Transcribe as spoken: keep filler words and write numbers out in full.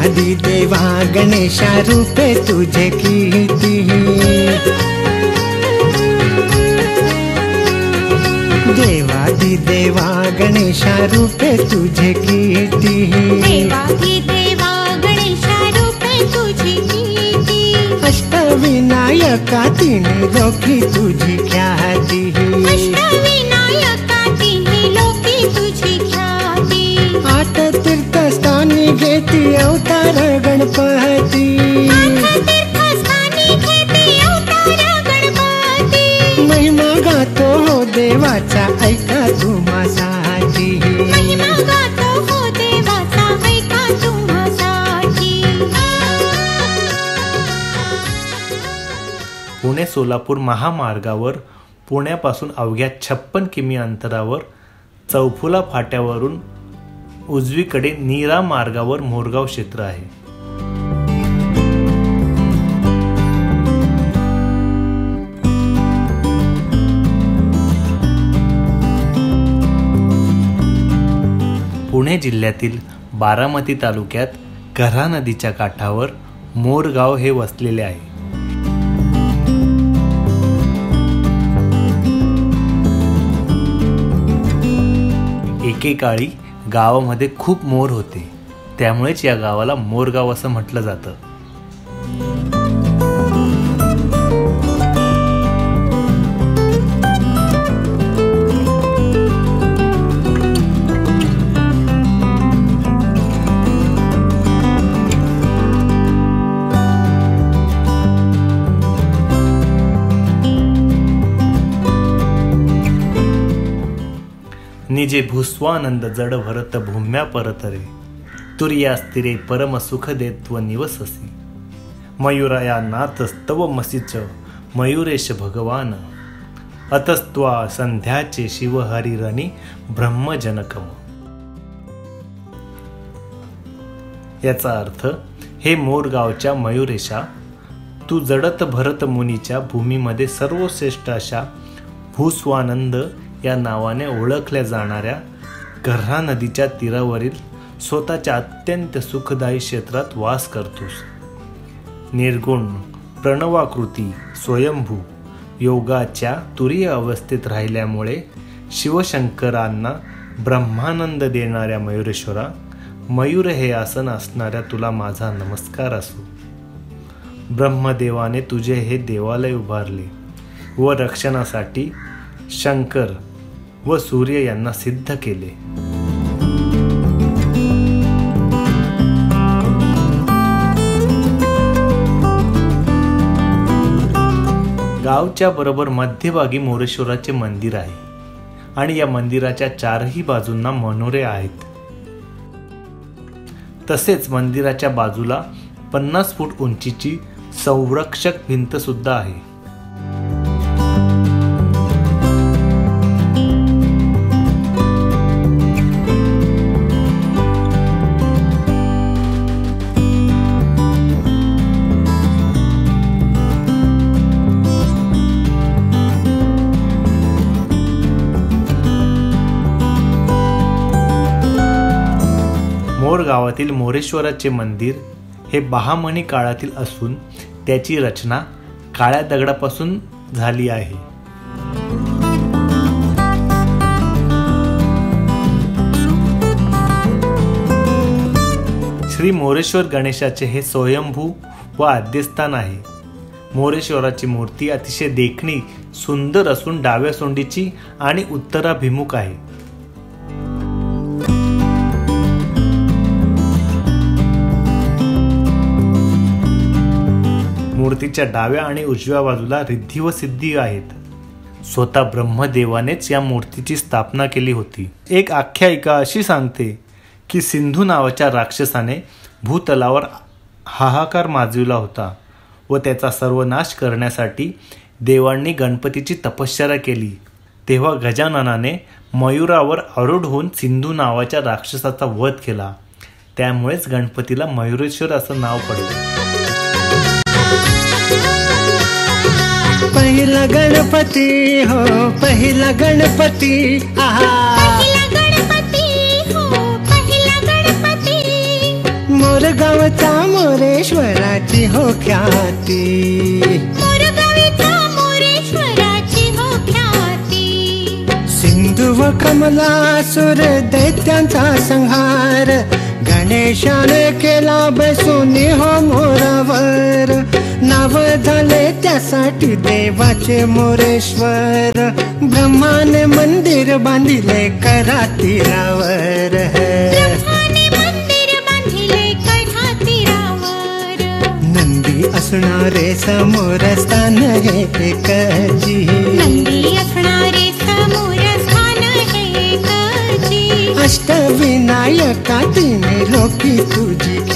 देवादी देवा गणेशा रूपे तुझे कीर्ती, देवादी देवा गणेशा रूपे तुझे कीर्ती, देवादी देवा गणेशा रूपे तुझी कीर्ती, अष्टविनायका तिन्ही लोकी तुझी ख्याती, अष्टविनायका तिन्ही लोकी तुझी ख्याती, आठ तीर्थस्थानी घेती अवतार गणपती, आठ तीर्थस्थानी घेती अवतार गणपती, महिमा गातो हो देवाचा ऐका तुम्हासाठी, महिमा गातो हो देवाचा ऐका तुम्हासाठी। पुणे सोलापूर महामार्गावर पुण्यापासून अवघ्या छप्पन किमी अंतरावर चौफुला फाट्यावरून उजवीकडे नीरा मार्गावर मोरगाव क्षेत्र आहे। पुणे जिल्ह्यातील बारामती तालुक्यात कऱ्हा नदीच्या काठावर मोरगाव हे वसलेले आहे। एकेकाळी गावामध्ये खूप मोर होते, त्यामुळेच या गावाला मोरगाव असं म्हटलं जातं। निजे भूस्वानंद जड भरत भूम्या परतरे, तुर्यास्तिरे परम सुख देत्व निवससी, मयूरया नाथस्तव मसीच मयूरेश भगवान, अतस्त्वा संध्याचे शिव हरिरणी ब्रह्मजनकम। याचा अर्थ, हे मोरगावच्या मयूरेशा, तू जडत भरत मुनीच्या भूमीमध्ये सर्वश्रेष्ठ अशा भूस्वानंद या नावाने ओळखल्या जाणाऱ्या कऱ्हा नदीच्या तीरावरील स्वतःच्या अत्यंत सुखदायी क्षेत्रात वास करतोस। निर्गुण प्रणवाकृती स्वयंभू योगाच्या तुरीय अवस्थेत राहिल्यामुळे शिवशंकरांना ब्रह्मानंद देणाऱ्या मयुरेश्वरा, मयूर हे आसन असणाऱ्या तुला माझा नमस्कार असो। ब्रह्मदेवाने तुझे हे देवालय उभारले व रक्षणासाठी शंकर व सूर्य यांना सिद्ध केले। गावच्या बरोबर मध्यभागी मोरेश्वराचे मंदिर आहे आणि या मंदिराच्या चारही बाजूंना मनोरे आहेत। तसेच मंदिराच्या बाजूला पन्नास फूट उंचीची संरक्षक भिंत सुद्धा आहे। मोर गावातील मोरेश्वराचे मंदिर हे बहामनी काळातील असून त्याची रचना काळ्या दगडापासून झाली आहे। श्री मोरेश्वर गणेशाचे हे स्वयंभू व आद्यस्थान आहे। मोरेश्वराची मूर्ती अतिशय देखणी सुंदर असून डाव्या सोंडीची आणि उत्तराभिमुख आहे। मूर्तीच्या डाव्या आणि उजव्या बाजूला रिद्धी व सिद्धी आहेत। स्वतः ब्रह्मदेवानेच या मूर्तीची स्थापना केली होती। एक आख्यायिका अशी सांगते की सिंधू नावाच्या राक्षसाने भूतलावर हाहाकार माजविला होता व त्याचा सर्वनाश करण्यासाठी देवांनी गणपतीची तपश्चर्या केली। तेव्हा गजाननाने मयूरावर आरूढ होऊन सिंधू नावाच्या राक्षसाचा वध केला। त्यामुळेच गणपतीला मयूरेश्वर असं नाव पडले। पहिला गणपती हो पहिला गणपती आहा, पहिला गणपती हो पहिला गणपती, मोर मोरगावचा मोरेश्वराची हो ख्याती, मोरगावीचा मोरेश्वराची हो ख्याती. सिंधू व कमलासुर दैत्यांचा संहार गणेशाने केला बसून हो मोरावर. नाव झाले त्यासाठी देवाचे मोरेश्वर, ब्रह्माने मंदिर बांधिले करा तीरावर. ब्रह्माने मंदिर बांधिले कढा तीरावर. नंदी असणारे समोर स्थान हे एकची, नंदी असणारे समोर स्थान हे एकची. अष्टविनायका तिने लोकी तुझी